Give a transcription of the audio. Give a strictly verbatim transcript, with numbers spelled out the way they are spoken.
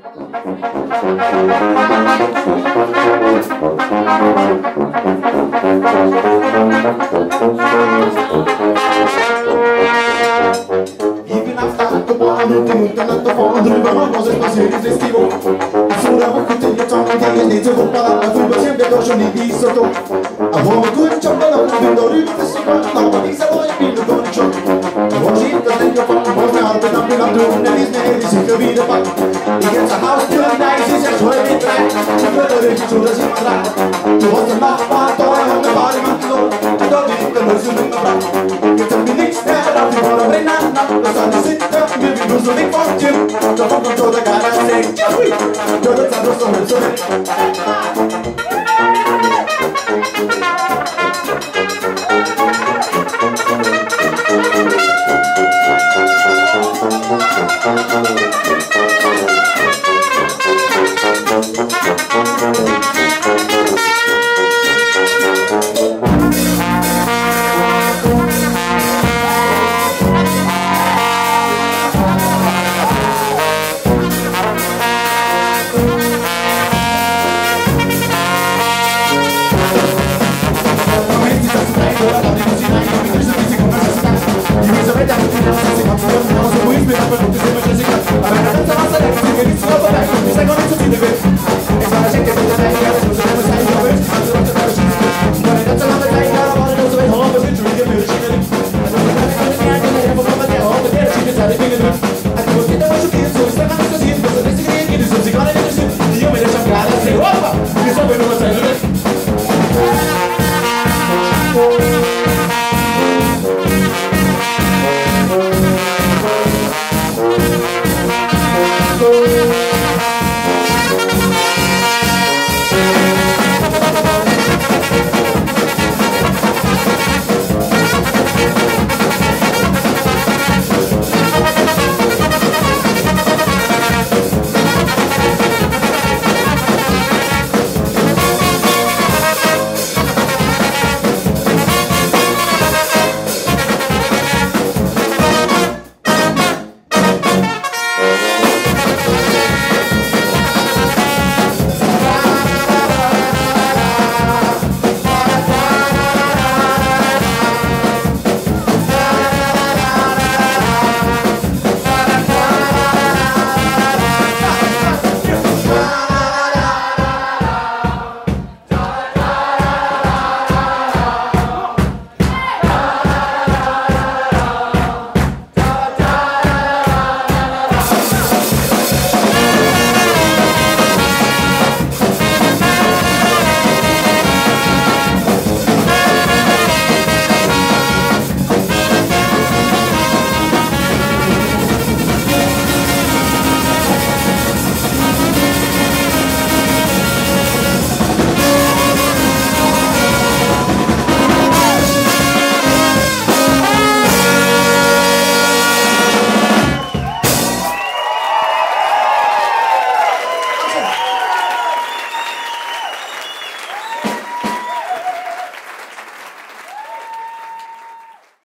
Even after quando ti tanto fondo ma cose così resistivo solo che ti io sono che io ne devo parlare tu sempre dosso ni di sotto a buon good job da un do di festival no ma di solo in più con ciò oggi da te io fanno un po' alto da più da tu ne di ne di si capire ma e che sta house più nice is so in track ci vedo che ci sono si andrà tu ho ma fatto non mi pare ma tu do di te lo si non avrà che te mi dici da di buona brenana lo sa di sitta mi vi lo so di fortune da poco to da gara sei ciao io lo so so so Thank you.